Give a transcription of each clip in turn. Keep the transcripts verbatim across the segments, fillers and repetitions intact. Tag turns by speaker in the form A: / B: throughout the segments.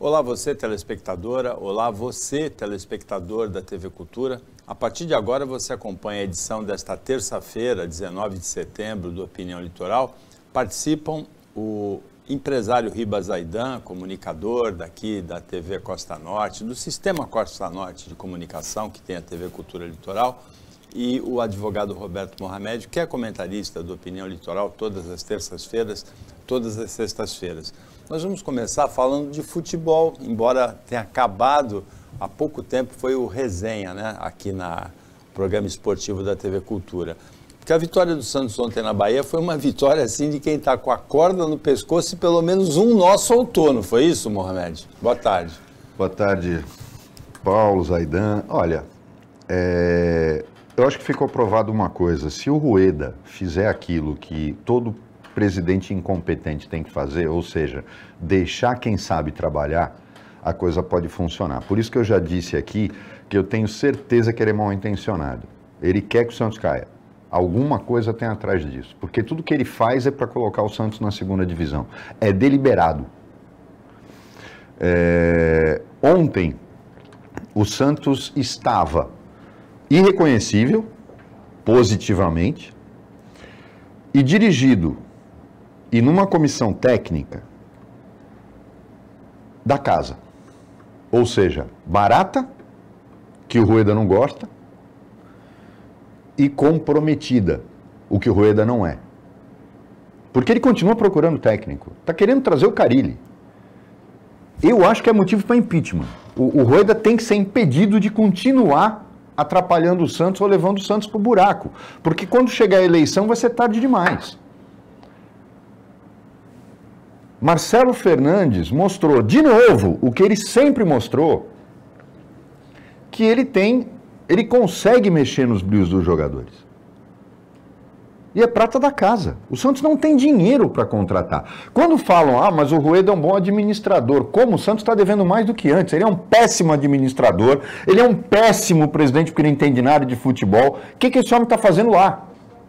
A: Olá você, telespectadora, olá você, telespectador da T V Cultura. A partir de agora você acompanha a edição desta terça-feira, dezenove de setembro, do Opinião Litoral. Participam o empresário Ribas Zaidan, comunicador daqui da T V Costa Norte, do Sistema Costa Norte de Comunicação, que tem a T V Cultura Litoral, e o advogado Roberto Mohamed, que é comentarista do Opinião Litoral todas as terças-feiras, todas as sextas-feiras. Nós vamos começar falando de futebol, embora tenha acabado há pouco tempo, foi o Resenha, né, aqui no programa esportivo da T V Cultura. Porque a vitória do Santos ontem na Bahia foi uma vitória assim de quem está com a corda no pescoço e pelo menos um nó soltou, não foi isso, Mohamed? Boa tarde.
B: Boa tarde, Paulo, Zaidan. Olha, é... eu acho que ficou provado uma coisa, se o Rueda fizer aquilo que todo presidente incompetente tem que fazer, ou seja, deixar quem sabe trabalhar, a coisa pode funcionar. Por isso que eu já disse aqui que eu tenho certeza que ele é mal intencionado. Ele quer que o Santos caia. Alguma coisa tem atrás disso, porque tudo que ele faz é para colocar o Santos na segunda divisão. É deliberado. É... Ontem, o Santos estava irreconhecível, positivamente, e dirigido, e numa comissão técnica da casa. Ou seja, barata, que o Rueda não gosta, e comprometida, o que o Rueda não é. Porque ele continua procurando técnico. Está querendo trazer o Carille. Eu acho que é motivo para impeachment. O, o Rueda tem que ser impedido de continuar atrapalhando o Santos ou levando o Santos para o buraco. Porque quando chegar a eleição vai ser tarde demais. Marcelo Fernandes mostrou de novo o que ele sempre mostrou, que ele tem, ele consegue mexer nos brilhos dos jogadores. E é prata da casa. O Santos não tem dinheiro para contratar. Quando falam, ah, mas o Rueda é um bom administrador, como o Santos está devendo mais do que antes. Ele é um péssimo administrador, ele é um péssimo presidente porque não entende nada de futebol. O que, que esse homem está fazendo lá?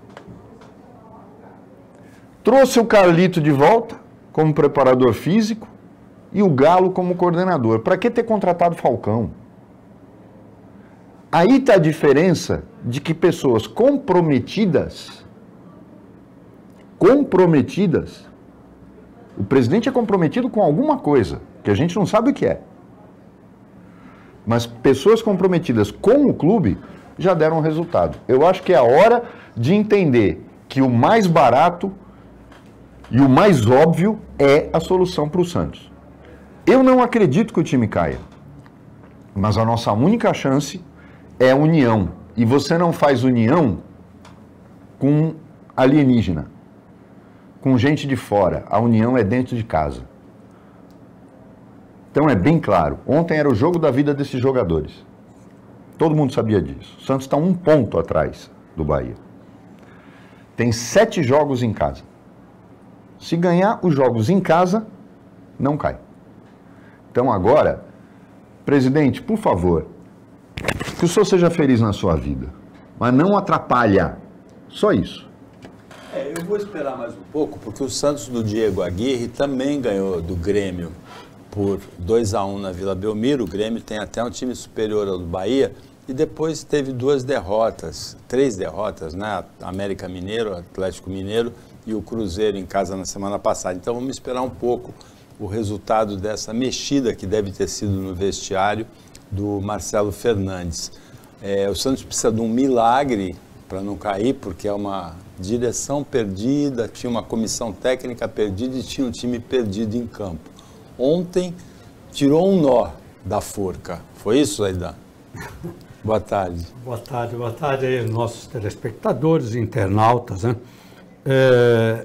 B: Trouxe o Carlito de volta como preparador físico e o Galo como coordenador. Para que ter contratado Falcão? Aí está a diferença de que pessoas comprometidas, comprometidas, o presidente é comprometido com alguma coisa, que a gente não sabe o que é. Mas pessoas comprometidas com o clube já deram resultado. Eu acho que é a hora de entender que o mais barato e o mais óbvio é a solução para o Santos. Eu não acredito que o time caia, mas a nossa única chance é a união. E você não faz união com alienígena, com gente de fora. A união é dentro de casa. Então é bem claro, ontem era o jogo da vida desses jogadores. Todo mundo sabia disso. O Santos está um ponto atrás do Bahia. Tem sete jogos em casa. Se ganhar os jogos em casa, não cai. Então agora, presidente, por favor, que o senhor seja feliz na sua vida, mas não atrapalha. Só isso.
A: É, eu vou esperar mais um pouco, porque o Santos do Diego Aguirre também ganhou do Grêmio por dois a um na Vila Belmiro. O Grêmio tem até um time superior ao do Bahia e depois teve duas derrotas, três derrotas, né? América Mineiro, Atlético Mineiro e o Cruzeiro em casa na semana passada. Então vamos esperar um pouco o resultado dessa mexida que deve ter sido no vestiário do Marcelo Fernandes. É, o Santos precisa de um milagre para não cair, porque é uma direção perdida, tinha uma comissão técnica perdida e tinha um time perdido em campo. Ontem tirou um nó da forca. Foi isso, Zaidan? Boa tarde.
C: Boa tarde, boa tarde aí, nossos telespectadores, internautas, né? É,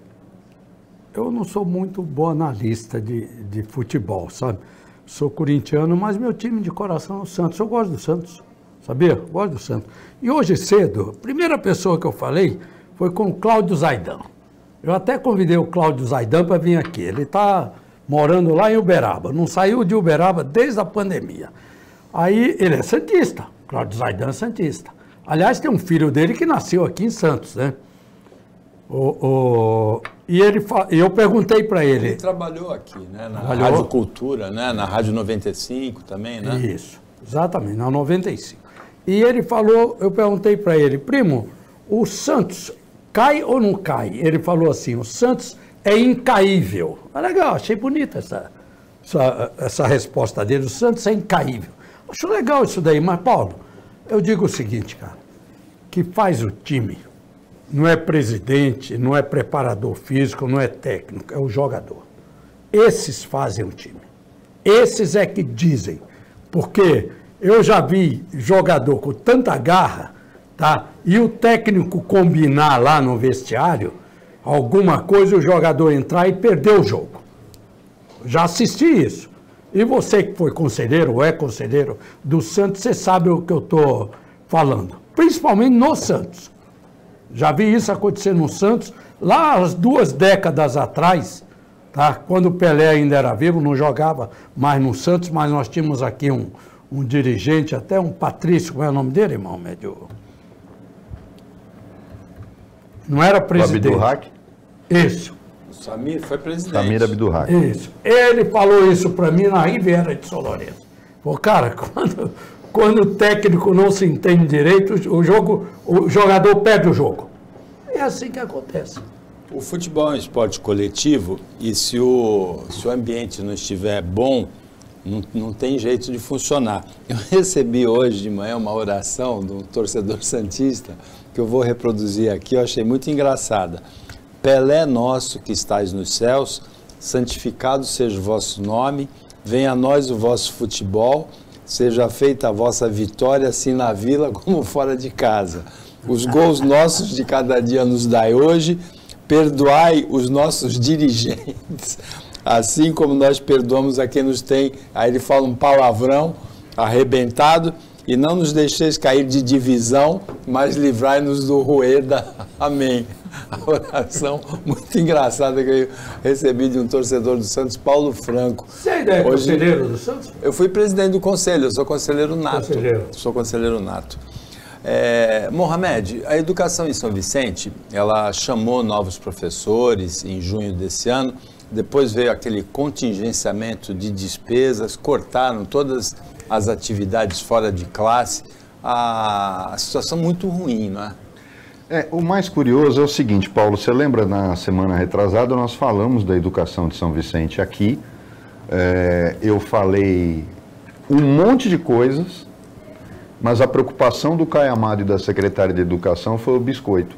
C: eu não sou muito bom analista de, de futebol, sabe? Sou corintiano, mas meu time de coração é o Santos. Eu gosto do Santos, sabia? Eu gosto do Santos. E hoje cedo, a primeira pessoa que eu falei foi com o Cláudio Zaidan. Eu até convidei o Cláudio Zaidan para vir aqui. Ele está morando lá em Uberaba, não saiu de Uberaba desde a pandemia. Aí ele é santista, Cláudio Zaidan é santista. Aliás, tem um filho dele que nasceu aqui em Santos, né? O, o, E ele, eu perguntei para ele...
A: Ele trabalhou aqui, né? Na
C: trabalhou?
A: Rádio Cultura, né? Na Rádio noventa e cinco também, né?
C: Isso, exatamente, na noventa e cinco. E ele falou, eu perguntei para ele, primo, o Santos cai ou não cai? Ele falou assim, o Santos é incaível. Ah, legal, achei bonita essa, essa, essa resposta dele, o Santos é incaível. Acho legal isso daí, mas Paulo, eu digo o seguinte, cara, que faz o time, não é presidente, não é preparador físico, não é técnico, é o jogador. Esses fazem o time. Esses é que dizem, porque eu já vi jogador com tanta garra, tá? E o técnico combinar lá no vestiário alguma coisa, o jogador entrar e perder o jogo. Já assisti isso. E você que foi conselheiro, ou é conselheiro do Santos, você sabe o que eu estou falando. Principalmente no Santos. Já vi isso acontecer no Santos, lá as duas décadas atrás, tá? Quando o Pelé ainda era vivo, não jogava mais no Santos, mas nós tínhamos aqui um, um dirigente, até um Patrício, como é o nome dele, irmão? Médio? Não era presidente.
B: Abdurrak?
C: Isso.
A: O Samir foi presidente.
B: Samir Abdurrak.
C: Isso. Ele falou isso para mim na Riviera de São Lourenço. Pô, cara, quando, quando o técnico não se entende direito, o, jogo, o jogador perde o jogo. É assim que acontece.
A: O futebol é um esporte coletivo e se o, se o ambiente não estiver bom, não, não tem jeito de funcionar. Eu recebi hoje de manhã uma oração de um torcedor santista que eu vou reproduzir aqui, eu achei muito engraçada. Pelé nosso que estais nos céus, santificado seja o vosso nome, venha a nós o vosso futebol, seja feita a vossa vitória, assim na vila como fora de casa. Os gols nossos de cada dia nos dai hoje, perdoai os nossos dirigentes, assim como nós perdoamos a quem nos tem, aí ele fala um palavrão arrebentado, e não nos deixeis cair de divisão, mas livrai-nos do rueda. Amém. A oração muito engraçada que eu recebi de um torcedor do Santos, Paulo Franco.
C: Você ainda é Hoje, conselheiro do Santos?
A: Eu fui presidente do conselho, eu sou conselheiro nato.
C: Conselheiro.
A: Sou conselheiro nato. É, Mohamed, a educação em São Vicente, ela chamou novos professores em junho desse ano, depois veio aquele contingenciamento de despesas, cortaram todas as atividades fora de classe, a, a situação muito ruim, não é?
B: É, o mais curioso é o seguinte, Paulo, você lembra na semana retrasada nós falamos da educação de São Vicente aqui, é, eu falei um monte de coisas, mas a preocupação do Caio Amado e da secretária de Educação foi o biscoito.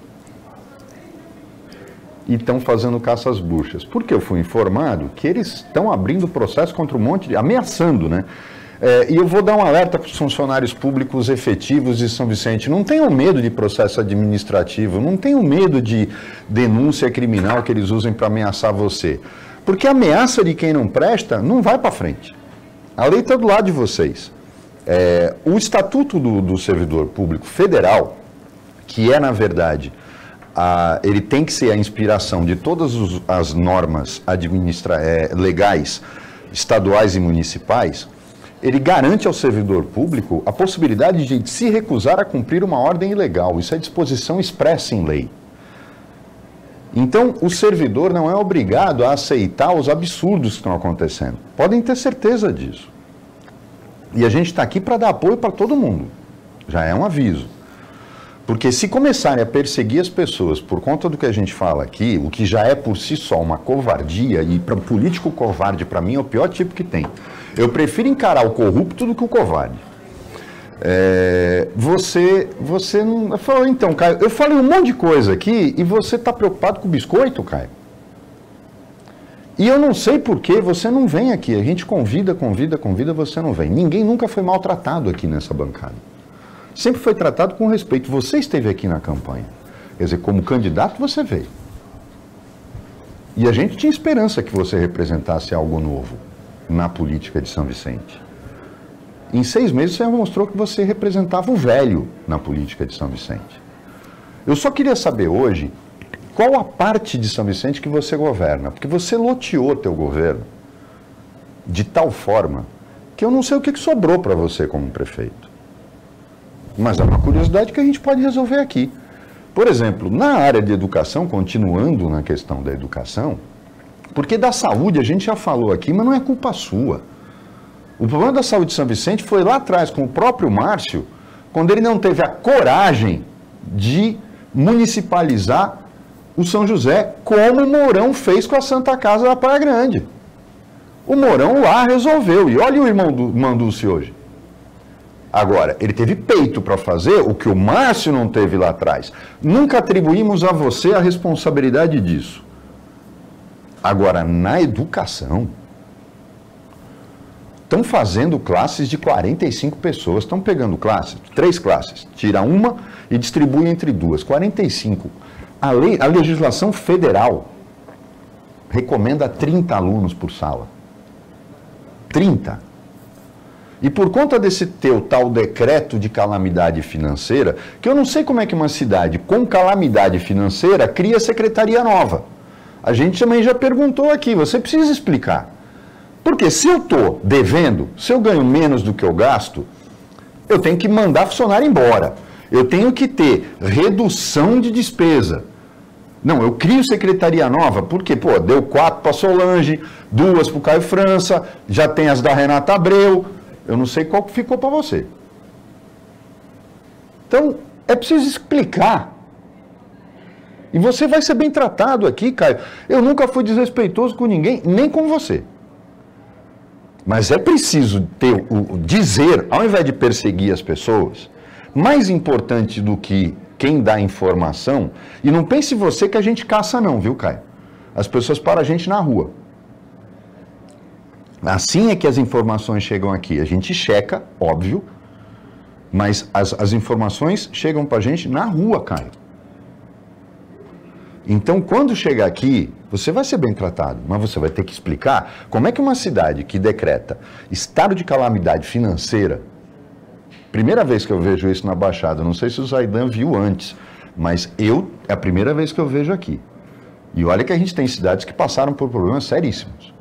B: E estão fazendo caça às buchas. Porque eu fui informado que eles estão abrindo processo contra um monte de... ameaçando, né? É, e eu vou dar um alerta para os funcionários públicos efetivos de São Vicente. Não tenham medo de processo administrativo, não tenham medo de denúncia criminal que eles usem para ameaçar você. Porque a ameaça de quem não presta não vai para frente. A lei está do lado de vocês. É, o Estatuto do, do Servidor Público Federal, que é, na verdade, a, ele tem que ser a inspiração de todas os, as normas administra, é, legais, estaduais e municipais, ele garante ao servidor público a possibilidade de se recusar a cumprir uma ordem ilegal. Isso é disposição expressa em lei. Então, o servidor não é obrigado a aceitar os absurdos que estão acontecendo. Podem ter certeza disso. E a gente está aqui para dar apoio para todo mundo. Já é um aviso. Porque se começarem a perseguir as pessoas por conta do que a gente fala aqui, o que já é por si só uma covardia, e para político covarde, para mim, é o pior tipo que tem. Eu prefiro encarar o corrupto do que o covarde. É, você, você não... Falou, então, Caio, eu falei um monte de coisa aqui e você está preocupado com o biscoito, Caio? E eu não sei por que você não vem aqui. A gente convida, convida, convida, você não vem. Ninguém nunca foi maltratado aqui nessa bancada. Sempre foi tratado com respeito. Você esteve aqui na campanha. Quer dizer, como candidato você veio. E a gente tinha esperança que você representasse algo novo na política de São Vicente. Em seis meses você mostrou que você representava o velho na política de São Vicente. Eu só queria saber hoje qual a parte de São Vicente que você governa, porque você loteou teu governo de tal forma que eu não sei o que sobrou para você como prefeito. Mas é uma curiosidade que a gente pode resolver aqui. Por exemplo, na área de educação, continuando na questão da educação, porque da saúde a gente já falou aqui, mas não é culpa sua. O problema da saúde de São Vicente foi lá atrás com o próprio Márcio, quando ele não teve a coragem de municipalizar o São José, como o Mourão fez com a Santa Casa da Praia Grande. O Mourão lá resolveu, e olha o irmão do Manducci hoje. Agora, ele teve peito para fazer o que o Márcio não teve lá atrás. Nunca atribuímos a você a responsabilidade disso. Agora, na educação, estão fazendo classes de quarenta e cinco pessoas, estão pegando classes, três classes, tira uma e distribui entre duas, quarenta e cinco. A, lei, a legislação federal recomenda trinta alunos por sala. trinta. E por conta desse teu tal decreto de calamidade financeira, que eu não sei como é que uma cidade com calamidade financeira cria secretaria nova. A gente também já perguntou aqui, você precisa explicar. Porque se eu estou devendo, se eu ganho menos do que eu gasto, eu tenho que mandar funcionário embora. Eu tenho que ter redução de despesa. Não, eu crio secretaria nova, porque, pô, deu quatro para a Solange, duas para o Caio França, já tem as da Renata Abreu, eu não sei qual que ficou para você. Então, é preciso explicar. E você vai ser bem tratado aqui, Caio. Eu nunca fui desrespeitoso com ninguém, nem com você. Mas é preciso ter o, o dizer, ao invés de perseguir as pessoas, mais importante do que quem dá informação, e não pense você que a gente caça não, viu, Caio? As pessoas param a gente na rua. Assim é que as informações chegam aqui. A gente checa, óbvio, mas as, as informações chegam pra gente na rua, Caio. Então, quando chegar aqui, você vai ser bem tratado, mas você vai ter que explicar como é que uma cidade que decreta estado de calamidade financeira, primeira vez que eu vejo isso na Baixada, não sei se o Zaidan viu antes, mas eu, é a primeira vez que eu vejo aqui. E olha que a gente tem cidades que passaram por problemas seríssimos.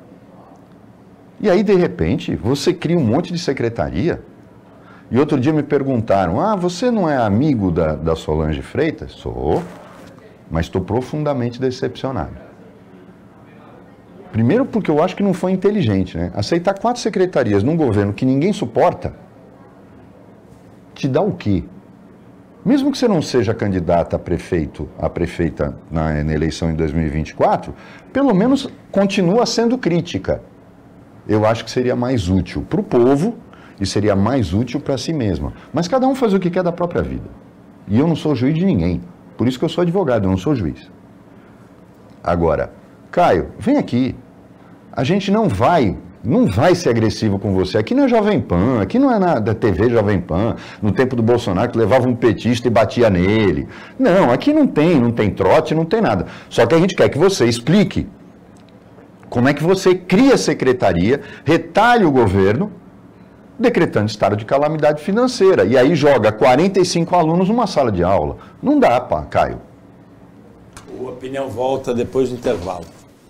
B: E aí, de repente, você cria um monte de secretaria. E outro dia me perguntaram, ah, você não é amigo da, da Solange Freitas? Sou, mas estou profundamente decepcionado. Primeiro porque eu acho que não foi inteligente, né? Aceitar quatro secretarias num governo que ninguém suporta, te dá o quê? Mesmo que você não seja candidata a prefeito, a prefeita na, na eleição em dois mil e vinte e quatro, pelo menos continua sendo crítica. Eu acho que seria mais útil para o povo e seria mais útil para si mesma. Mas cada um faz o que quer da própria vida. E eu não sou juiz de ninguém. Por isso que eu sou advogado, eu não sou juiz. Agora, Caio, vem aqui. A gente não vai, não vai ser agressivo com você. Aqui não é Jovem Pan, aqui não é na da T V Jovem Pan, no tempo do Bolsonaro que levava um petista e batia nele. Não, aqui não tem, não tem trote, não tem nada. Só que a gente quer que você explique como é que você cria secretaria, retalha o governo, decretando estado de calamidade financeira. E aí joga quarenta e cinco alunos numa sala de aula. Não dá, pá, Caio.
A: O Opinião volta depois do intervalo.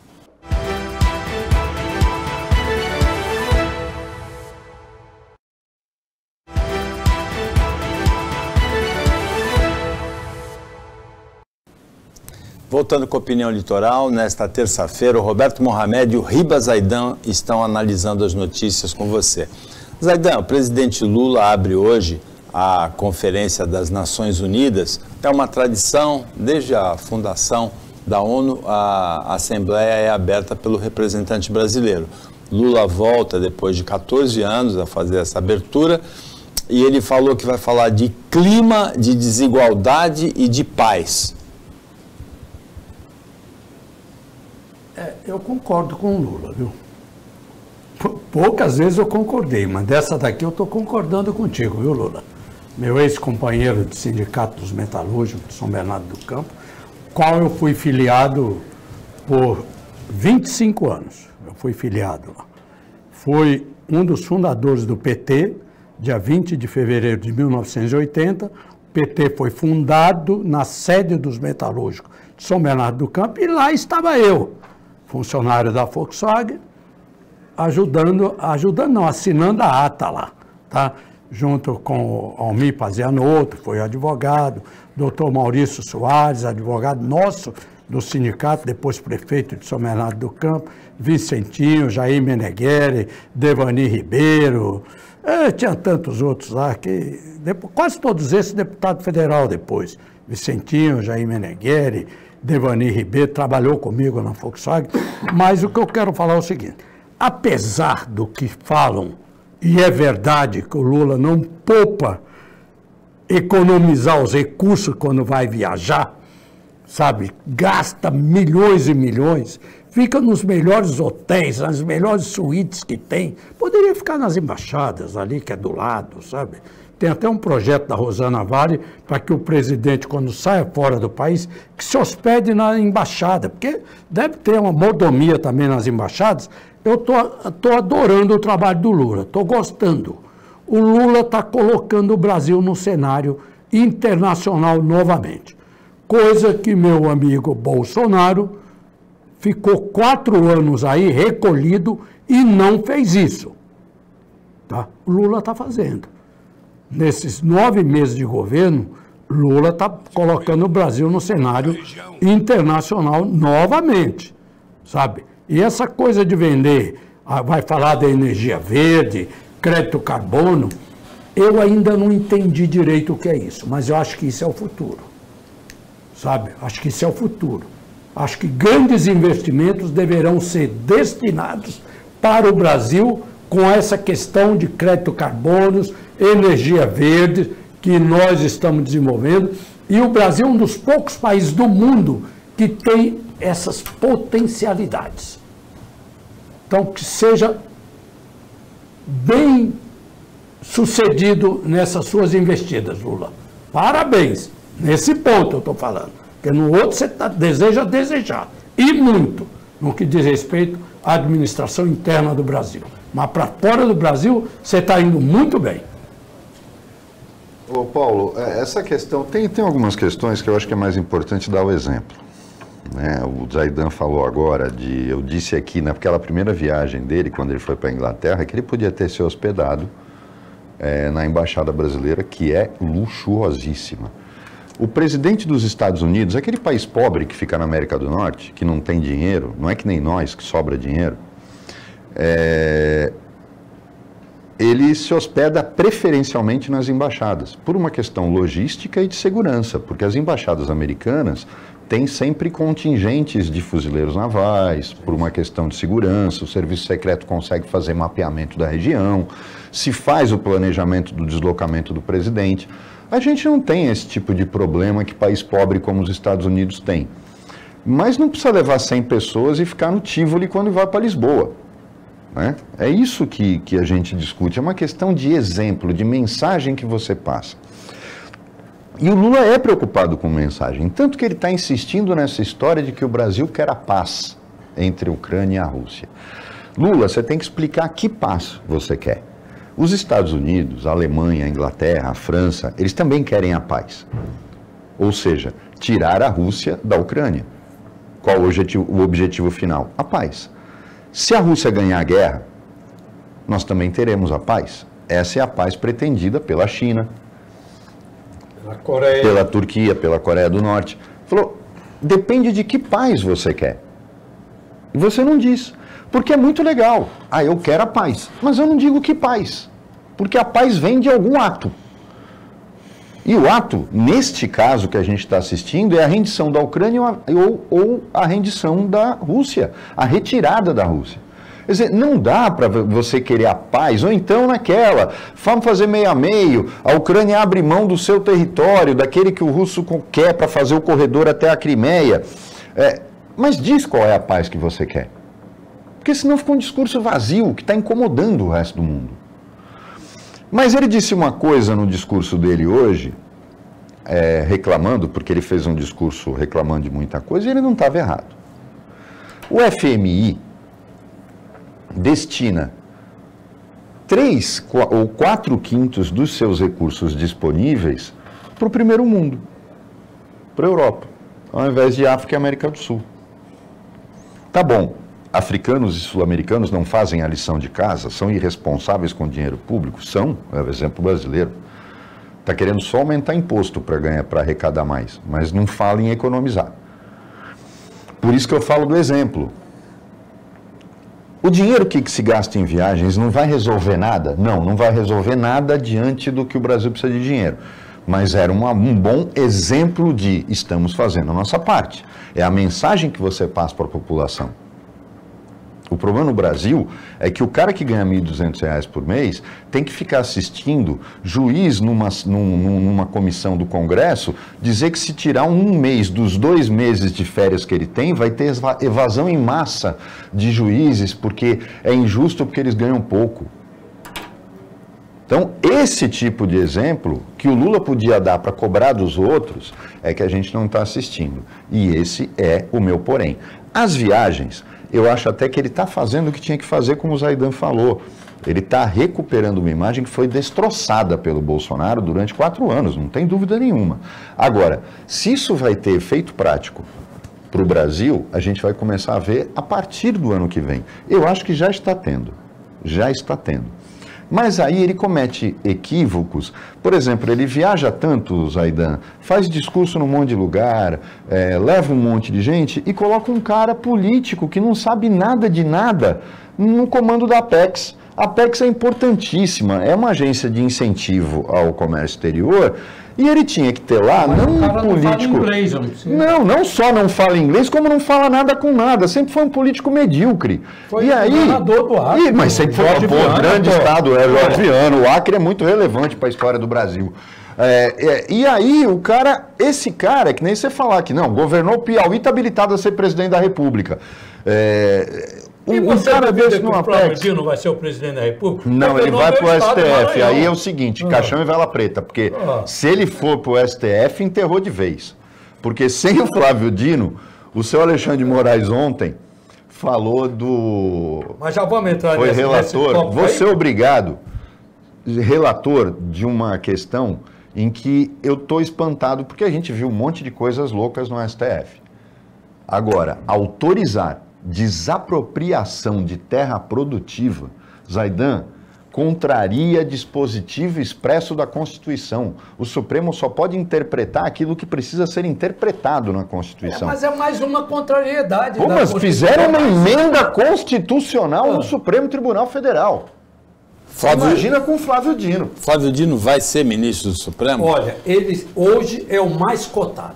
A: Voltando com a Opinião Litoral, nesta terça-feira, o Roberto Mohamed e o Riba Zaidan estão analisando as notícias com você. Zaidan, o presidente Lula abre hoje a Conferência das Nações Unidas. É uma tradição, desde a fundação da ONU, a Assembleia é aberta pelo representante brasileiro. Lula volta depois de quatorze anos a fazer essa abertura e ele falou que vai falar de clima, de desigualdade e de paz.
C: É, eu concordo com o Lula, viu? Poucas vezes eu concordei, mas dessa daqui eu estou concordando contigo, viu, Lula? Meu ex-companheiro de sindicato dos metalúrgicos de São Bernardo do Campo, qual eu fui filiado por vinte e cinco anos. Eu fui filiado lá. Fui um dos fundadores do P T, dia vinte de fevereiro de mil novecentos e oitenta. O P T foi fundado na sede dos metalúrgicos de São Bernardo do Campo e lá estava eu, funcionário da Volkswagen, ajudando, ajudando não, assinando a ata lá, tá? junto com o Almir Pazianotto, foi advogado, doutor Maurício Soares, advogado nosso do sindicato, depois prefeito de São Bernardo do Campo, Vicentinho, Jair Meneghelli, Devani Ribeiro, é, tinha tantos outros lá, que depois, quase todos esses deputado federal depois, Vicentinho, Jair Meneghelli, Devani Ribeiro, trabalhou comigo na Volkswagen, mas o que eu quero falar é o seguinte, apesar do que falam, e é verdade que o Lula não poupa economizar os recursos quando vai viajar, sabe, gasta milhões e milhões, fica nos melhores hotéis, nas melhores suítes que tem, poderia ficar nas embaixadas ali, que é do lado, sabe? Tem até um projeto da Rosana Vale para que o presidente, quando saia fora do país, que se hospede na embaixada, porque deve ter uma mordomia também nas embaixadas. Eu estou adorando o trabalho do Lula, estou gostando. O Lula está colocando o Brasil no cenário internacional novamente, coisa que meu amigo Bolsonaro ficou quatro anos aí recolhido e não fez isso. Tá? O Lula está fazendo. Nesses nove meses de governo, Lula está colocando o Brasil no cenário internacional novamente, sabe? E essa coisa de vender, vai falar da energia verde, crédito carbono, eu ainda não entendi direito o que é isso, mas eu acho que isso é o futuro, sabe? Acho que isso é o futuro. Acho que grandes investimentos deverão ser destinados para o Brasil com essa questão de crédito carbono, energia verde, que nós estamos desenvolvendo, e o Brasil é um dos poucos países do mundo que tem essas potencialidades. Então, que seja bem sucedido nessas suas investidas, Lula. Parabéns. Nesse ponto eu estou falando. Porque no outro você tá, deseja desejar. E muito, no que diz respeito à administração interna do Brasil. Mas para fora do Brasil, você está indo muito bem.
B: Ô Paulo, essa questão, tem, tem algumas questões que eu acho que é mais importante dar o exemplo. Né? O Zaidan falou agora, de, eu disse aqui naquela primeira viagem dele, quando ele foi para a Inglaterra, que ele podia ter se hospedado é, na Embaixada Brasileira, que é luxuosíssima. O presidente dos Estados Unidos, aquele país pobre que fica na América do Norte, que não tem dinheiro, não é que nem nós, que sobra dinheiro, é, ele se hospeda preferencialmente nas embaixadas, por uma questão logística e de segurança, porque as embaixadas americanas têm sempre contingentes de fuzileiros navais, por uma questão de segurança, o serviço secreto consegue fazer mapeamento da região, se faz o planejamento do deslocamento do presidente. A gente não tem esse tipo de problema que país pobre como os Estados Unidos tem. Mas não precisa levar cem pessoas e ficar no Tivoli quando vai para Lisboa. Né? É isso que, que a gente discute, é uma questão de exemplo, de mensagem que você passa. E o Lula é preocupado com mensagem, tanto que ele está insistindo nessa história de que o Brasil quer a paz entre a Ucrânia e a Rússia. Lula, você tem que explicar que paz você quer. Os Estados Unidos, a Alemanha, a Inglaterra, a França, eles também querem a paz. Ou seja, tirar a Rússia da Ucrânia. Qual o objetivo, o objetivo final? A paz. Se a Rússia ganhar a guerra, nós também teremos a paz. Essa é a paz pretendida pela China,
C: pela Coreia,
B: pela Turquia, pela Coreia do Norte. Falou, depende de que paz você quer. E você não diz. Porque é muito legal. Ah, eu quero a paz. Mas eu não digo que paz. Porque a paz vem de algum ato. E o ato, neste caso que a gente está assistindo, é a rendição da Ucrânia ou, ou a rendição da Rússia, a retirada da Rússia. Quer dizer, não dá para você querer a paz, ou então naquela, vamos fazer meio a meio, a Ucrânia abre mão do seu território, daquele que o russo quer para fazer o corredor até a Crimeia. É, mas diz qual é a paz que você quer. Porque senão fica um discurso vazio, que está incomodando o resto do mundo. Mas ele disse uma coisa no discurso dele hoje, é, reclamando, porque ele fez um discurso reclamando de muita coisa, e ele não estava errado. O F M I destina três ou quatro quintos dos seus recursos disponíveis para o primeiro mundo, para a Europa, ao invés de África e América do Sul. Tá bom. africanos e sul-americanos não fazem a lição de casa, são irresponsáveis com o dinheiro público? São, é o exemplo brasileiro. Está querendo só aumentar imposto para ganhar, para arrecadar mais, mas não fala em economizar. Por isso que eu falo do exemplo. O dinheiro que se gasta em viagens não vai resolver nada? Não, não vai resolver nada diante do que o Brasil precisa de dinheiro. Mas era uma, um bom exemplo de estamos fazendo a nossa parte. É a mensagem que você passa para a população. O problema no Brasil é que o cara que ganha mil e duzentos reais por mês tem que ficar assistindo juiz numa, num, numa comissão do Congresso dizer que se tirar um mês dos dois meses de férias que ele tem, vai ter evasão em massa de juízes, porque é injusto porque eles ganham pouco. Então, esse tipo de exemplo que o Lula podia dar para cobrar dos outros é que a gente não está assistindo. E esse é o meu porém. As viagens, eu acho até que ele está fazendo o que tinha que fazer, como o Zaidan falou. Ele está recuperando uma imagem que foi destroçada pelo Bolsonaro durante quatro anos, não tem dúvida nenhuma. Agora, se isso vai ter efeito prático para o Brasil, a gente vai começar a ver a partir do ano que vem. Eu acho que já está tendo, já está tendo. Mas aí ele comete equívocos. Por exemplo, ele viaja tanto, Zaidan, faz discurso num monte de lugar, é, leva um monte de gente e coloca um cara político que não sabe nada de nada no comando da Apex. A Apex é importantíssima, é uma agência de incentivo ao comércio exterior. E ele tinha que ter lá,
C: mas
B: não
C: o cara
B: um político...
C: Não, fala inglês, não,
B: não, não só não fala inglês, como não fala nada com nada. Sempre foi um político medíocre.
C: Foi
B: e
C: o
B: aí,
C: governador do Acre.
B: E, mas sempre foi um grande pô. estado, é Jorge Viana. O Acre é muito relevante para a história do Brasil. É, é, e aí, o cara, esse cara, é que nem você falar que não, governou Piauí, está habilitado a ser presidente da República. É...
D: E
B: um
D: você
B: cara
D: deve
B: desse
D: que
B: no
D: o Flávio
B: Apex.
D: Dino vai ser o presidente da República?
B: Não,
D: Porque
B: ele
D: não
B: vai
D: é
B: pro
D: o
B: S
D: Estado
B: T
D: do
B: F.
D: Maranhão.
B: Aí é o seguinte,
D: Ah.
B: caixão e vela preta, porque
D: Ah.
B: se ele for pro S T F, enterrou de vez. Porque sem o Flávio Dino, o seu Alexandre de Moraes ontem falou do...
D: Mas já vamos entrar
B: Foi
D: nesse,
B: relator,
D: nesse tópico aí.
B: você é obrigado, relator de uma questão em que eu estou espantado, porque a gente viu um monte de coisas loucas no S T F. Agora, autorizar desapropriação de terra produtiva, Zaidan, contraria dispositivo expresso da Constituição. O Supremo só pode interpretar aquilo que precisa ser interpretado na Constituição.
D: É, mas é mais uma contrariedade.
B: Pô,
D: da
B: mas
D: Constituição.
B: fizeram uma emenda constitucional
D: Ah.
B: no Supremo Tribunal Federal.
A: Flávio,
B: Imagina com o Flávio Dino.
A: Flávio Dino vai ser ministro do Supremo?
C: Olha, ele hoje é o mais cotado.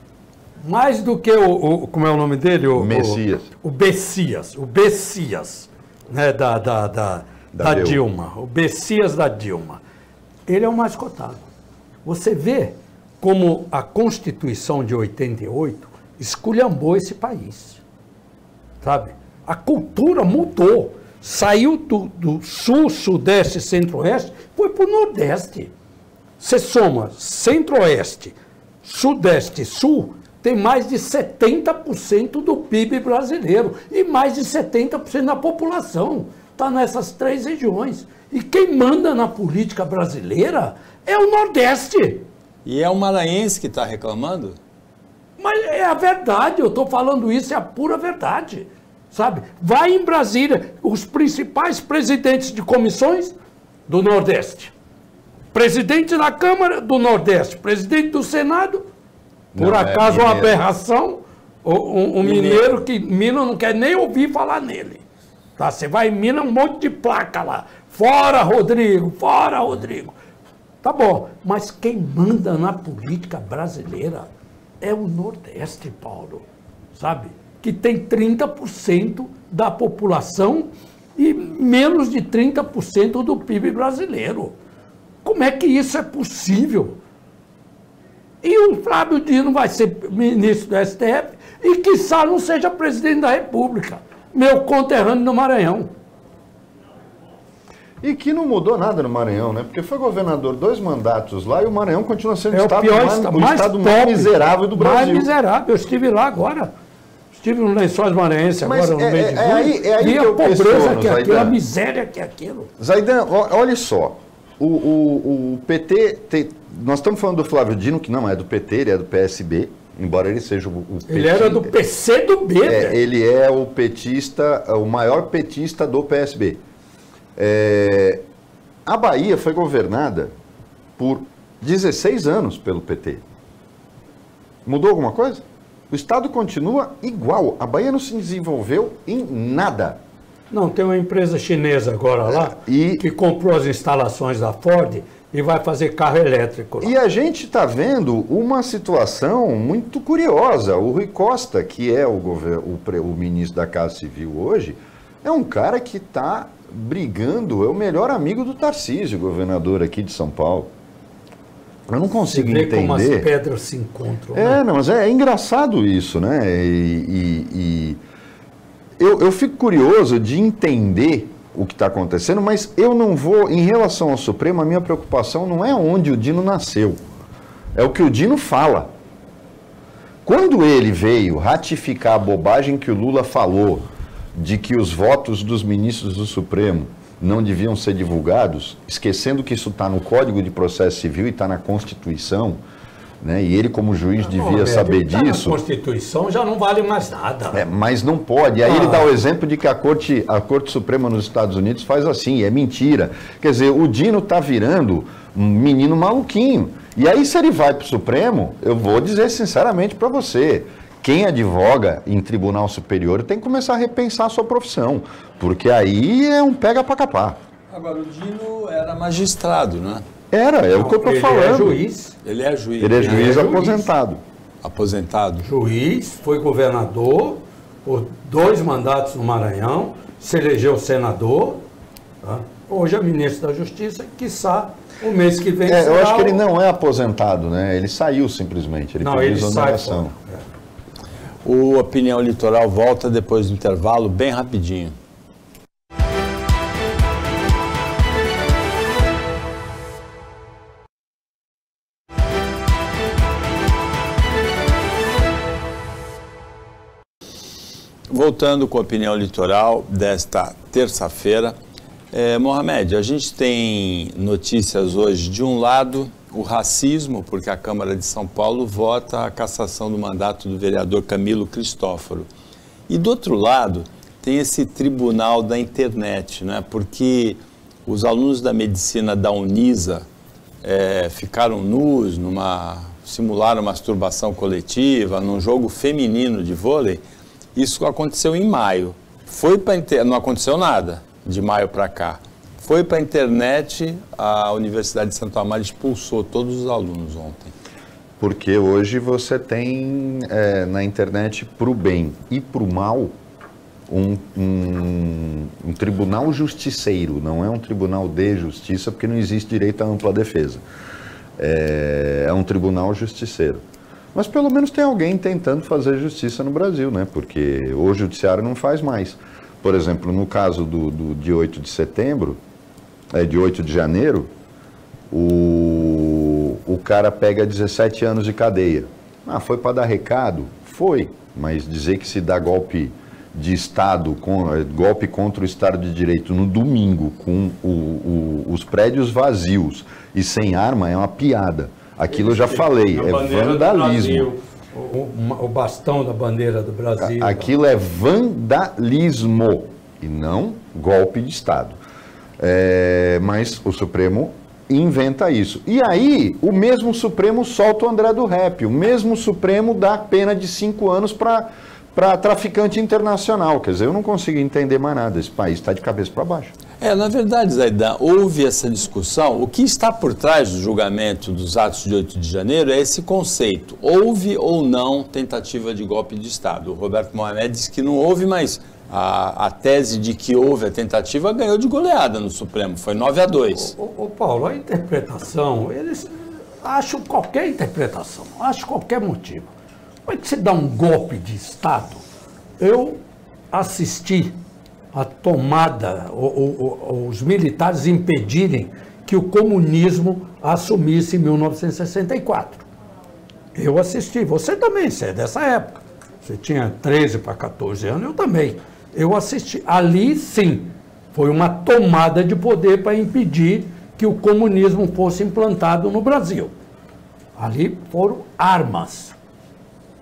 C: Mais do que o, o- como é o nome dele? O,
B: Messias.
C: O, o Bessias, o Bessias, né, da, da, da,
B: Da
C: da
B: Dilma.
C: Dilma. O Bessias da Dilma. Ele é o mais cotado. Você vê como a Constituição de oitenta e oito esculhambou esse país. Sabe? A cultura mudou. Saiu do, do sul, sudeste, centro-oeste, foi para o nordeste. Você soma centro-oeste, sudeste e sul, tem mais de setenta por cento do P I B brasileiro e mais de setenta por cento da população. Está nessas três regiões. E quem manda na política brasileira é o Nordeste.
A: E é o maranhense que está reclamando?
C: Mas é a verdade, eu estou falando isso, é a pura verdade. Sabe? Vai em Brasília, os principais presidentes de comissões do Nordeste. Presidente da Câmara do Nordeste, presidente do Senado, por
B: Não, é
C: acaso uma
B: mineiro.
C: aberração, um, um mineiro que Minas não quer nem ouvir falar nele. Tá? Você vai em Minas, um monte de placa lá. Fora Rodrigo, fora Rodrigo. Tá bom, mas quem manda na política brasileira é o Nordeste, Paulo. Sabe? Que tem trinta por cento da população e menos de trinta por cento do P I B brasileiro. Como é que isso é possível? E o Flávio Dino vai ser ministro do S T F e, quiçá, não seja presidente da República. Meu conterrâneo no Maranhão.
B: E que não mudou nada no Maranhão, né? Porque foi governador dois mandatos lá e o Maranhão continua sendo
C: É
B: o
C: o
B: estado,
C: pior
B: mais,
C: estado,
B: o
C: mais
B: estado
C: pobre,
B: mais miserável do Brasil.
C: Mais miserável. Eu estive lá agora. Estive no Lençóis Maranhense
B: Mas
C: agora, no
B: é-
C: mês de
B: é
C: junho.
B: aí- é aí
C: Vi
B: que
C: a
B: eu
C: pobreza
B: questiono,
C: que é aquilo,
B: Zaidan.
C: a miséria que é aquilo.
B: Zaidan, ó- olha só, o, o, o P T, te- nós estamos falando do Flávio Dino, que não é do P T, ele é do P S B, embora ele seja o, o
C: Ele era do P C do B,
B: é,
C: velho.
B: ele é o petista, o maior petista do P S B. É, a Bahia foi governada por dezesseis anos pelo P T. Mudou alguma coisa? O Estado continua igual. A Bahia não se desenvolveu em nada.
C: Não, tem uma empresa chinesa agora lá
B: E-
C: que comprou as instalações da Ford e vai fazer carro elétrico lá.
B: E a gente está vendo uma situação muito curiosa. O Rui Costa, que é o, gover- o, pre- o ministro da Casa Civil hoje, é um cara que está brigando, é o melhor amigo do Tarcísio, governador aqui de São Paulo. Eu não
C: Você
B: consigo
C: vê como as
B: entender.
C: pedras se encontram.
B: É,
C: né?
B: não, mas é, é engraçado isso, né? E, e- e eu, eu fico curioso de entender o que está acontecendo, mas eu não vou, em relação ao Supremo, a minha preocupação não é onde o Dino nasceu, é o que o Dino fala. Quando ele veio ratificar a bobagem que o Lula falou, de que os votos dos ministros do Supremo não deviam ser divulgados, esquecendo que isso está no Código de Processo Civil e está na Constituição, né? E ele, como juiz, devia
C: Não,
B: saber
C: tá
B: disso.
C: Na Constituição já não vale mais nada.
B: É, mas não pode. Aí
C: Ah.
B: ele dá o exemplo de que a Corte, a Corte Suprema nos Estados Unidos faz assim, é mentira. Quer dizer, o Dino está virando um menino maluquinho. E aí, se ele vai para o Supremo, eu vou dizer sinceramente para você, quem advoga em tribunal superior tem que começar a repensar a sua profissão, porque aí é um pega para capar.
A: Agora, o Dino era magistrado, né?
B: Era, é o que eu estou
C: Ele
B: falando.
C: é juiz,
A: Ele é juiz.
B: Ele é
C: Ele
B: juiz
C: é
B: aposentado.
A: Aposentado.
C: juiz, foi governador por dois mandatos no Maranhão, se elegeu senador, tá? Hoje é ministro da Justiça, quiçá o mês que vem
B: É, eu
C: será
B: acho que ele
C: o-
B: não é aposentado, né? Ele saiu simplesmente, ele
C: Não,
B: pediu
C: ele sai
B: exoneração.
C: fora. É.
A: O Opinião Litoral volta depois do intervalo, bem rapidinho. Voltando com a Opinião Litoral desta terça-feira. É, Mohamed, a gente tem notícias hoje, de um lado, o racismo, porque a Câmara de São Paulo vota a cassação do mandato do vereador Camilo Cristóforo. E do outro lado, tem esse tribunal da internet, né? Porque os alunos da medicina da Unisa é, ficaram nus, numa, simularam masturbação coletiva, num jogo feminino de vôlei. Isso aconteceu em maio. Foi para inter... Não aconteceu nada de maio para cá. Foi para a internet, a Universidade de Santo Amaro expulsou todos os alunos ontem.
B: Porque hoje você tem é, na internet para o bem e para o mal um, um, um tribunal justiceiro, não é um tribunal de justiça, porque não existe direito à ampla defesa. É, é um tribunal justiceiro. Mas pelo menos tem alguém tentando fazer justiça no Brasil, né? Porque o judiciário não faz mais. Por exemplo, no caso do, do, de oito de setembro, é, de oito de janeiro, o, o cara pega dezessete anos de cadeia. Ah, foi para dar recado? Foi, mas dizer que se dá golpe de Estado, com, golpe contra o Estado de Direito no domingo, com o, o, os prédios vazios e sem arma, é uma piada. Aquilo eu já falei,
C: A
B: é
C: bandeira do
B: vandalismo.
C: Brasil, O, o- o bastão da bandeira do Brasil.
B: Aquilo é vandalismo e não golpe de Estado. É, mas o Supremo inventa isso. E aí, o mesmo Supremo solta o André do Rep, o mesmo Supremo dá pena de cinco anos para para traficante internacional. Quer dizer, eu não consigo entender mais nada. Esse país está de cabeça para baixo.
A: É, na verdade, Zaidan, houve essa discussão. O que está por trás do julgamento dos atos de oito de janeiro é esse conceito. Houve ou não tentativa de golpe de Estado? O Roberto Mohamed disse que não houve, mas a, a tese de que houve a tentativa ganhou de goleada no Supremo. Foi nove a dois.
C: Ô, ô, Paulo, a interpretação, eles acham qualquer interpretação, acham qualquer motivo. Como é que você dá um golpe de Estado? Eu assisti a tomada, o, o, o, os militares impedirem que o comunismo assumisse em mil novecentos e sessenta e quatro. Eu assisti, você também, você é dessa época. Você tinha treze para quatorze anos, eu também. Eu assisti. Ali, sim, foi uma tomada de poder para impedir que o comunismo fosse implantado no Brasil. Ali foram armas.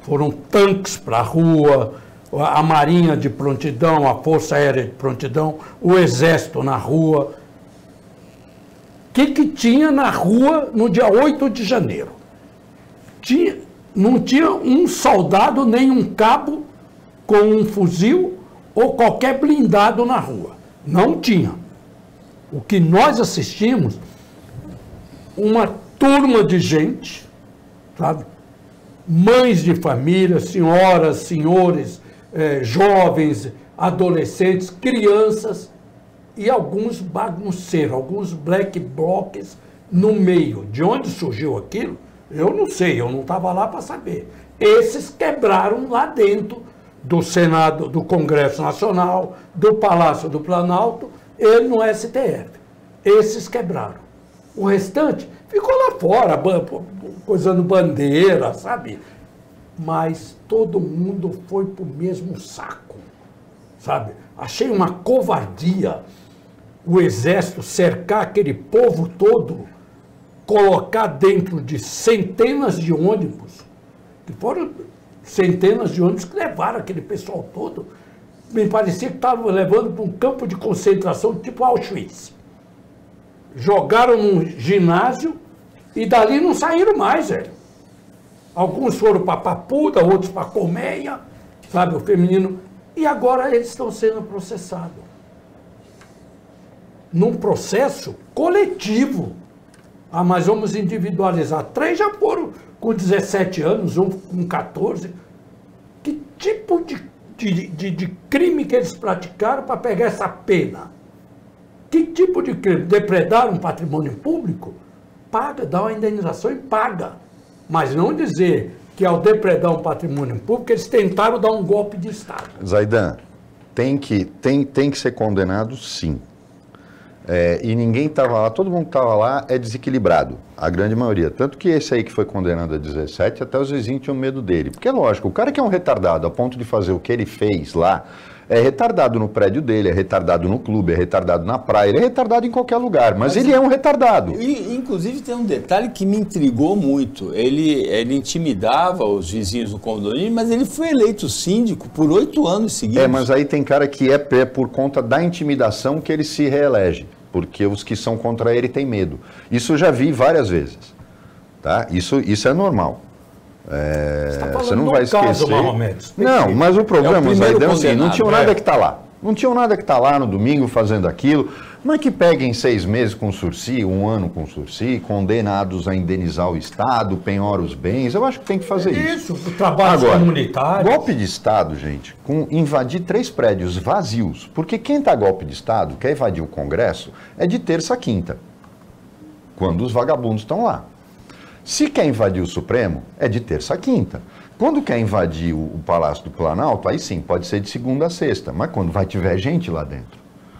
C: foram tanques para a rua, a Marinha de prontidão, a Força Aérea de prontidão, o Exército na rua. O que, que tinha na rua no dia oito de janeiro? Tinha, não tinha um soldado nem um cabo com um fuzil ou qualquer blindado na rua. Não tinha. O que nós assistimos, uma turma de gente, sabe? Mães de família, senhoras, senhores, eh, jovens, adolescentes, crianças e alguns bagunceiros, alguns black blocs no meio. De onde surgiu aquilo, eu não sei, eu não estava lá para saber. Esses quebraram lá dentro do Senado, do Congresso Nacional, do Palácio do Planalto e no S T F. Esses quebraram. O restante ficou lá fora, coisando bandeira, sabe? Mas todo mundo foi para o mesmo saco, sabe? Achei uma covardia o Exército cercar aquele povo todo, colocar dentro de centenas de ônibus, que foram centenas de ônibus que levaram aquele pessoal todo. Me parecia que estavam levando para um campo de concentração tipo Auschwitz. Jogaram num ginásio e dali não saíram mais, velho. Alguns foram para Papuda, outros para Colmeia, sabe, o feminino. E agora eles estão sendo processados. Num processo coletivo. Ah, mas vamos individualizar. Três já foram com dezessete anos, um com quatorze. Que tipo de, de, de, de crime que eles praticaram para pegar essa pena? Que tipo de crime? Depredar um patrimônio público? Paga, dá uma indenização e paga. Mas não dizer que ao depredar um patrimônio público, eles tentaram dar um golpe de Estado.
B: Zaidan, tem que, tem, tem que ser condenado, sim. É, e ninguém estava lá, todo mundo que estava lá é desequilibrado, a grande maioria. Tanto que esse aí que foi condenado a dezessete, até os vizinhos tinham medo dele. Porque é lógico, o cara que é um retardado a ponto de fazer o que ele fez lá, é retardado no prédio dele, é retardado no clube, é retardado na praia, ele é retardado em qualquer lugar, mas, mas ele é um retardado.
A: E, inclusive tem um detalhe que me intrigou muito, ele, ele intimidava os vizinhos do condomínio, mas ele foi eleito síndico por oito anos seguidos.
B: É, mas aí tem cara que é por conta da intimidação que ele se reelege, porque os que são contra ele têm medo. Isso eu já vi várias vezes, tá? Isso, isso é normal. É, você, tá você não vai esquecer.
C: Caso,
B: não, mas o problema,
A: é
B: Zaidan, é o seguinte, não tinham nada
A: é.
B: que tá lá. Não tinham nada que tá lá no domingo fazendo aquilo. Não é que peguem seis meses com sursi, um ano com sursi, condenados a indenizar o Estado, penhora os bens. Eu acho que tem que fazer isso.
C: Isso, o trabalho
B: Agora,
C: comunitário.
B: Golpe de Estado, gente, com invadir três prédios vazios. Porque quem tá golpe de Estado, quer invadir o Congresso, é de terça a quinta, quando os vagabundos estão lá. Se quer invadir o Supremo, é de terça a quinta. Quando quer invadir o, o Palácio do Planalto, aí sim, pode ser de segunda a sexta, mas quando vai tiver gente lá dentro.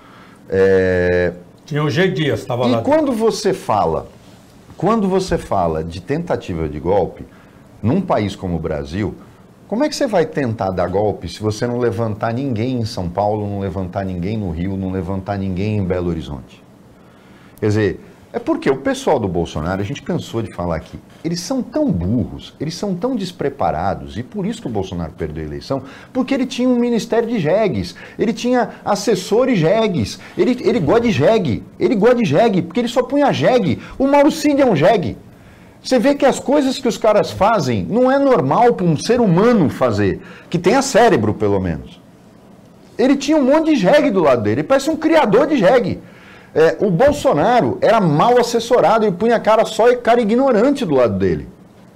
B: É...
C: Tinha o G Dias, estava lá.
B: E quando você fala, quando você fala de tentativa de golpe, num país como o Brasil, como é que você vai tentar dar golpe se você não levantar ninguém em São Paulo, não levantar ninguém no Rio, não levantar ninguém em Belo Horizonte? Quer dizer, é porque o pessoal do Bolsonaro, a gente cansou de falar aqui, eles são tão burros, eles são tão despreparados, e por isso que o Bolsonaro perdeu a eleição, porque ele tinha um ministério de jegues, ele tinha assessores jegues, ele, ele gosta de jegue, ele gosta de jegue, porque ele só punha jegue. O Mauro Cid é um jegue. Você vê que as coisas que os caras fazem não é normal para um ser humano fazer, que tenha cérebro, pelo menos. Ele tinha um monte de jegue do lado dele, ele parece um criador de jegue. É, o Bolsonaro era mal assessorado, ele punha cara só e cara ignorante do lado dele.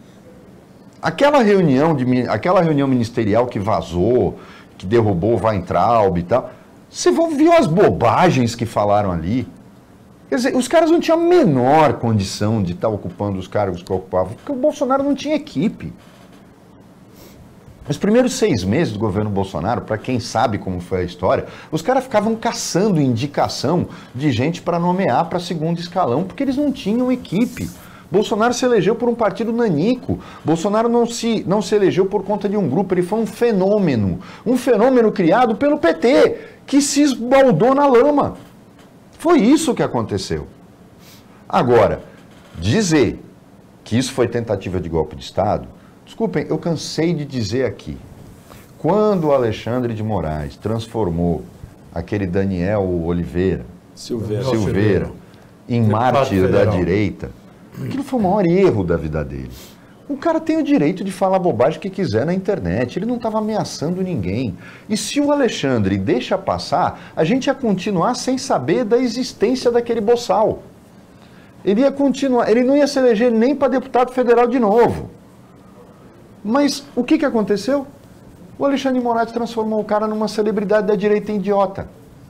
B: Aquela reunião, de, aquela reunião ministerial que vazou, que derrubou o Weintraub e tal, você viu as bobagens que falaram ali? Quer dizer, os caras não tinham a menor condição de estar ocupando os cargos que ocupavam, porque o Bolsonaro não tinha equipe. Nos primeiros seis meses do governo Bolsonaro, para quem sabe como foi a história, os caras ficavam caçando indicação de gente para nomear para segundo escalão, porque eles não tinham equipe. Bolsonaro se elegeu por um partido nanico. Bolsonaro não se, não se elegeu por conta de um grupo, ele foi um fenômeno. Um fenômeno criado pelo P T, que se esbaldou na lama. Foi isso que aconteceu. Agora, dizer que isso foi tentativa de golpe de Estado, Desculpem, eu cansei de dizer aqui. Quando o Alexandre de Moraes transformou aquele Daniel Oliveira,
A: Silveira,
B: Silveira em mártir da direita, aquilo foi o maior erro da vida dele. O cara tem o direito de falar bobagem que quiser na internet, ele não estava ameaçando ninguém. E se o Alexandre deixa passar, a gente ia continuar sem saber da existência daquele boçal. Ele ia continuar, ele não ia se eleger nem para deputado federal de novo. Mas o que, que aconteceu? O Alexandre de Moraes transformou o cara numa celebridade da direita idiota.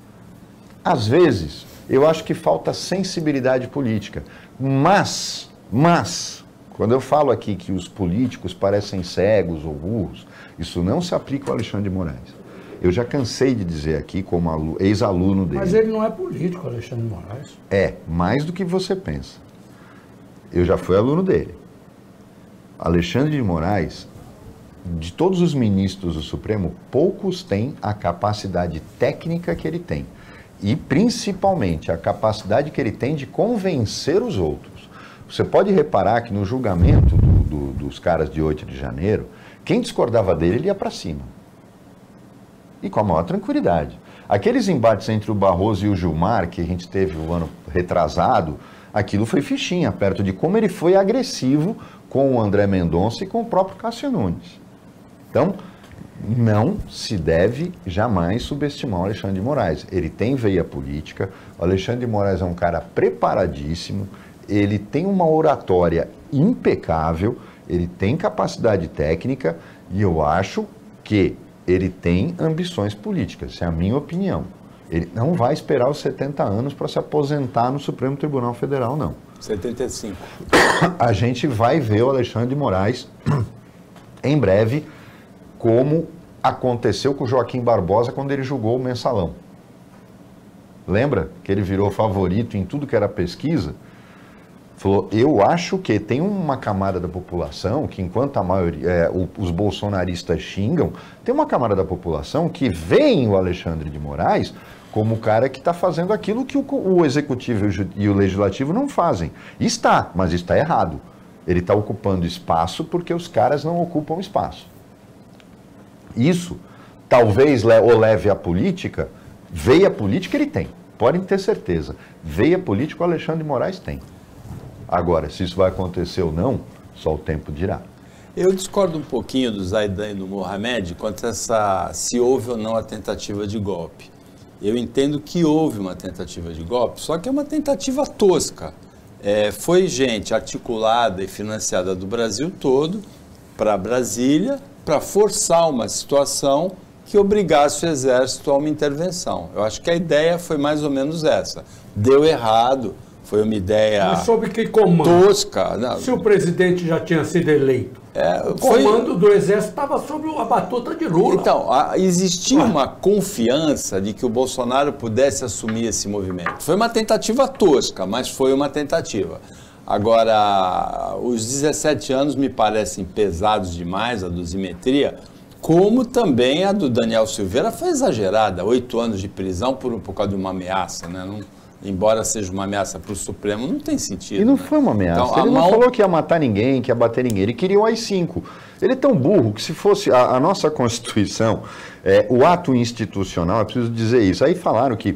B: Às vezes, eu acho que falta sensibilidade política. Mas, mas, quando eu falo aqui que os políticos parecem cegos ou burros, isso não se aplica ao Alexandre de Moraes. Eu já cansei de dizer aqui, como ex-aluno dele.
C: Mas ele não é político, Alexandre de Moraes.
B: É, mais do que você pensa. Eu já fui aluno dele. Alexandre de Moraes, de todos os ministros do Supremo, poucos têm a capacidade técnica que ele tem. E, principalmente, a capacidade que ele tem de convencer os outros. Você pode reparar que no julgamento do, do, dos caras de oito de janeiro, quem discordava dele, ele ia para cima. E com a maior tranquilidade. Aqueles embates entre o Barroso e o Gilmar, que a gente teve o ano retrasado, aquilo foi fichinha, perto de como ele foi agressivo com o André Mendonça e com o próprio Cássio Nunes. Então, não se deve jamais subestimar o Alexandre de Moraes. Ele tem veia política, o Alexandre de Moraes é um cara preparadíssimo, ele tem uma oratória impecável, ele tem capacidade técnica e eu acho que ele tem ambições políticas, essa é a minha opinião. Ele não vai esperar os setenta anos para se aposentar no Supremo Tribunal Federal, não.
A: setenta e cinco.
B: A gente vai ver o Alexandre de Moraes em breve, como aconteceu com o Joaquim Barbosa quando ele julgou o Mensalão. Lembra que ele virou favorito em tudo que era pesquisa? Falou, eu acho que tem uma camada da população que, enquanto a maioria, é, o, os bolsonaristas xingam, tem uma camada da população que vê o Alexandre de Moraes como o cara que está fazendo aquilo que o, o executivo e o legislativo não fazem. Está, mas está errado. Ele está ocupando espaço porque os caras não ocupam espaço. Isso talvez o leve à política, veia política ele tem, podem ter certeza. Veia política o Alexandre de Moraes tem. Agora, se isso vai acontecer ou não, só o tempo dirá.
A: Eu discordo um pouquinho do Zaidan e do Mohamed quanto a essa, se houve ou não a tentativa de golpe. Eu entendo que houve uma tentativa de golpe, só que é uma tentativa tosca. É, foi gente articulada e financiada do Brasil todo para Brasília para forçar uma situação que obrigasse o Exército a uma intervenção. Eu acho que a ideia foi mais ou menos essa. Deu errado. Foi uma ideia
C: Mas sob que comando?
A: tosca. Não.
C: Se o presidente já tinha sido eleito,
A: É,
C: o
A: foi...
C: comando do Exército estava sob a batuta de Lula.
A: Então, a, existia uma confiança de que o Bolsonaro pudesse assumir esse movimento. Foi uma tentativa tosca, mas foi uma tentativa. Agora, os dezessete anos me parecem pesados demais, a dosimetria, como também a do Daniel Silveira foi exagerada. Oito anos de prisão por, por causa de uma ameaça, né? Não... Embora seja uma ameaça para o Supremo, não tem sentido.
B: E não
A: né?
B: foi uma ameaça.
A: Então,
B: ele
A: mão...
B: não falou que ia matar ninguém, que ia bater ninguém. Ele queria o A I cinco. Ele é tão burro que se fosse a, a nossa Constituição, é, o ato institucional, é preciso dizer isso. Aí falaram que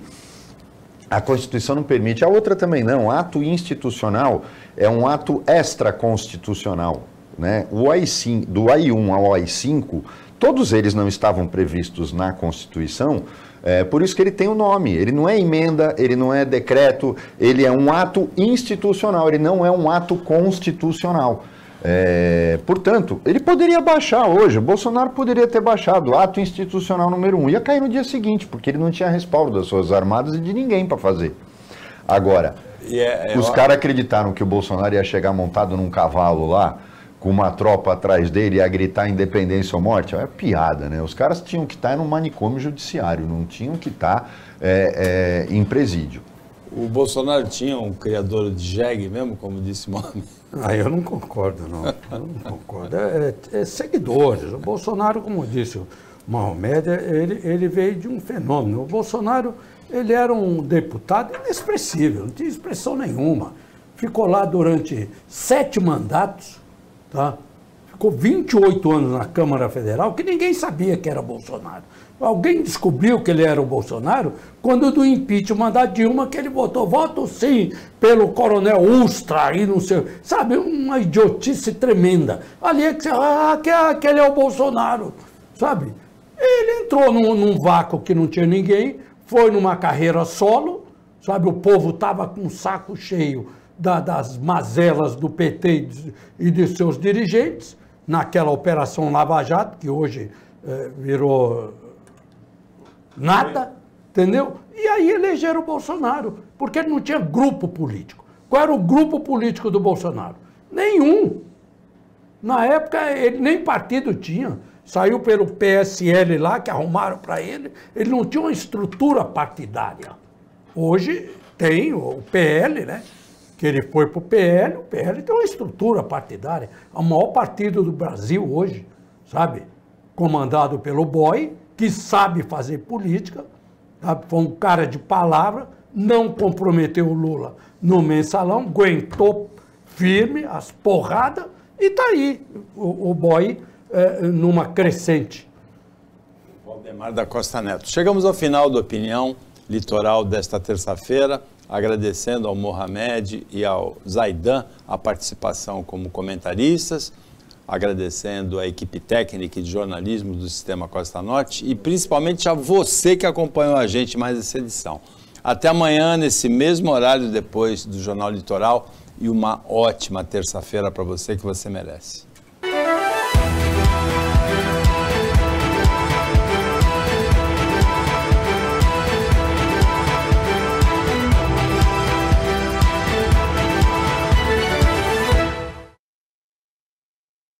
B: a Constituição não permite, a outra também não. Ato institucional é um ato extraconstitucional. Né? O A I cinco, do A I um ao A I cinco, todos eles não estavam previstos na Constituição. É, por isso que ele tem o nome, ele não é emenda, ele não é decreto, ele é um ato institucional, ele não é um ato constitucional. É, portanto, ele poderia baixar hoje, o Bolsonaro poderia ter baixado o ato institucional número um, ia cair no dia seguinte, porque ele não tinha respaldo das Forças Armadas e de ninguém para fazer. Agora,
A: é, é,
B: os
A: eu...
B: caras acreditaram que o Bolsonaro ia chegar montado num cavalo lá, com uma tropa atrás dele a gritar independência ou morte, é piada, né? Os caras tinham que estar no manicômio judiciário, não tinham que estar é, é, em presídio.
A: O Bolsonaro tinha um criador de jegue mesmo, como disse o Mohamed?
C: Ah, eu não concordo, não. Eu não concordo. É, é, é seguidores. O Bolsonaro, como disse o Mohamed, ele, ele veio de um fenômeno. O Bolsonaro, ele era um deputado inexpressível, não tinha expressão nenhuma. Ficou lá durante sete mandatos, tá? ficou vinte e oito anos na Câmara Federal que ninguém sabia que era Bolsonaro. Alguém descobriu que ele era o Bolsonaro quando do impeachment da Dilma, que ele votou, voto sim, pelo coronel Ustra e não sei, sabe, uma idiotice tremenda. Ali é que você, ah, aquele é o Bolsonaro, sabe? Ele entrou num, num vácuo que não tinha ninguém, foi numa carreira solo, sabe, o povo estava com o saco cheio da, das mazelas do P T e de seus dirigentes, naquela operação Lava Jato, que hoje eh, virou nada, entendeu? E aí elegeram o Bolsonaro, porque ele não tinha grupo político. Qual era o grupo político do Bolsonaro? Nenhum. Na época, ele nem partido tinha. Saiu pelo P S L lá, que arrumaram para ele. Ele não tinha uma estrutura partidária. Hoje tem o P L, né? Que ele foi para o P L, o P L tem uma estrutura partidária. É o maior partido do Brasil hoje, sabe? Comandado pelo Boy, que sabe fazer política, sabe? Foi um cara de palavra, não comprometeu o Lula no mensalão, aguentou firme as porradas e está aí o, o Boy é, numa crescente.
A: Valdemar da Costa Neto. Chegamos ao final da Opinião Litoral desta terça-feira, agradecendo ao Mohamed e ao Zaidan a participação como comentaristas, agradecendo a equipe técnica e de jornalismo do Sistema Costa Norte e principalmente a você que acompanhou a gente mais essa edição. Até amanhã, nesse mesmo horário depois do Jornal Litoral, e uma ótima terça-feira para você que você merece.